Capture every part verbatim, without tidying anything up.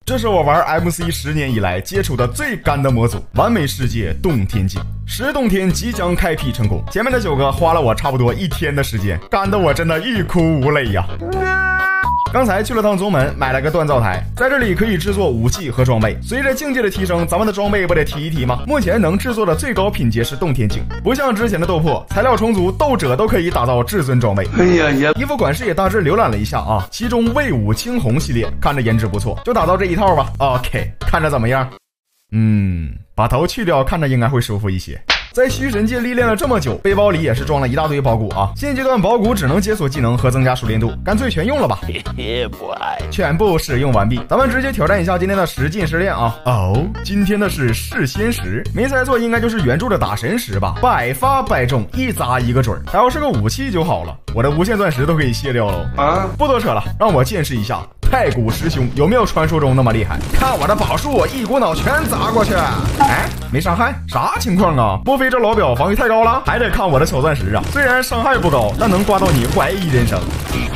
这是我玩 M C 十年以来接触的最干的模组，完美世界洞天境，十洞天即将开辟成功。前面的九个花了我差不多一天的时间，干得我真的欲哭无泪呀。刚才去了趟宗门，买了个锻造台，在这里可以制作武器和装备。随着境界的提升，咱们的装备不得提一提吗？目前能制作的最高品阶是洞天境，不像之前的斗破，材料充足，斗者都可以打造至尊装备。哎呀呀！衣服馆视也大致浏览了一下啊，其中魏武青红系列看着颜值不错，就打造这一套吧。OK， 看着怎么样？嗯，把头去掉，看着应该会舒服一些。在虚神界历练了这么久，背包里也是装了一大堆宝骨啊。现阶段宝骨只能解锁技能和增加熟练度，干脆全用了吧。全部使用完毕，咱们直接挑战一下今天的十进十练啊。哦，今天的是噬仙石，没猜错，应该就是原著的打神石吧？百发百中，一砸一个准。还要是个武器就好了，我的无限钻石都可以卸掉喽。啊，不多扯了，让我见识一下太古师兄有没有传说中那么厉害。看我的宝术，一股脑全砸过去。哎，没伤害，啥情况啊？莫非这老表防御太高了？还得看我的小钻石啊，虽然伤害不高，但能刮到你怀疑人生。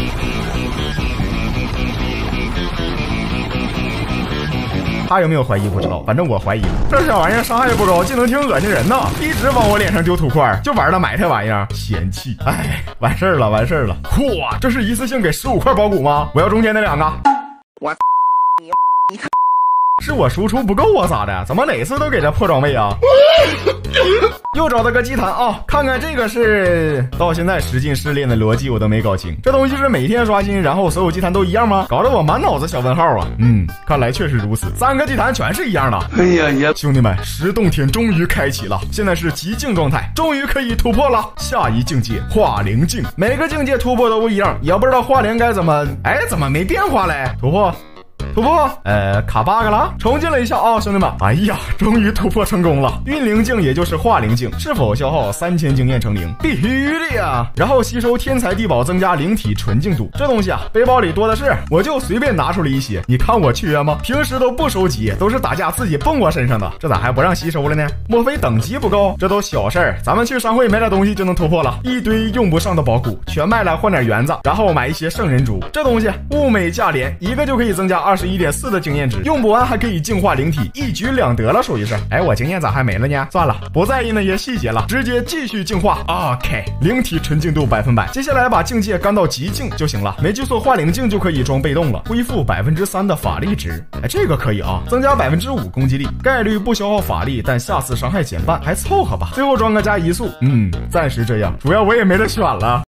他有没有怀疑不知道，反正我怀疑了。这小玩意儿伤害不高，技能挺恶心人呐，一直往我脸上丢土块，就玩了埋汰玩意儿，嫌弃。哎，完事儿了，完事儿了。嚯，这是一次性给十五块宝骨吗？我要中间那两个。我你你是我输出不够啊咋的？怎么哪次都给这破装备啊？又找到个祭坛啊！看看这个是到现在十进十练的逻辑我都没搞清，这东西是每天刷新，然后所有祭坛都一样吗？搞得我满脑子小问号啊！嗯，看来确实如此，三个祭坛全是一样的。哎呀呀，兄弟们，十洞天终于开启了，现在是极境状态，终于可以突破了。下一境界化灵境，每个境界突破都不一样，也不知道化灵该怎么……哎，怎么没变化嘞？突破。突破，呃，卡 bug 了，重进了一下啊、哦，兄弟们，哎呀，终于突破成功了。运灵境也就是化灵境，是否消耗三千经验成灵？必须的呀。然后吸收天材地宝，增加灵体纯净度。这东西啊，背包里多的是，我就随便拿出了一些。你看我缺吗？平时都不收集，都是打架自己蹦我身上的，这咋还不让吸收了呢？莫非等级不够？这都小事儿，咱们去商会买点东西就能突破了。一堆用不上的宝骨全卖了，换点元子，然后买一些圣人珠。这东西物美价廉，一个就可以增加二十。一点四的经验值，用不完还可以净化灵体，一举两得了，属于是。哎，我经验咋还没了呢？算了，不在意那些细节了，直接继续净化。OK， 灵体纯净度百分百，接下来把境界干到极境就行了。没记错，化灵境就可以装被动了，恢复百分之三的法力值。哎，这个可以啊，增加百分之五攻击力，概率不消耗法力，但下次伤害减半，还凑合吧。最后装个加移速，嗯，暂时这样，主要我也没得选了。